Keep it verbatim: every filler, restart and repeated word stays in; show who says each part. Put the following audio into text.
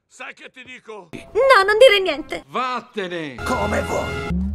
Speaker 1: Sai che ti dico?
Speaker 2: No, non dire niente.
Speaker 3: Vattene!
Speaker 4: Come vuoi.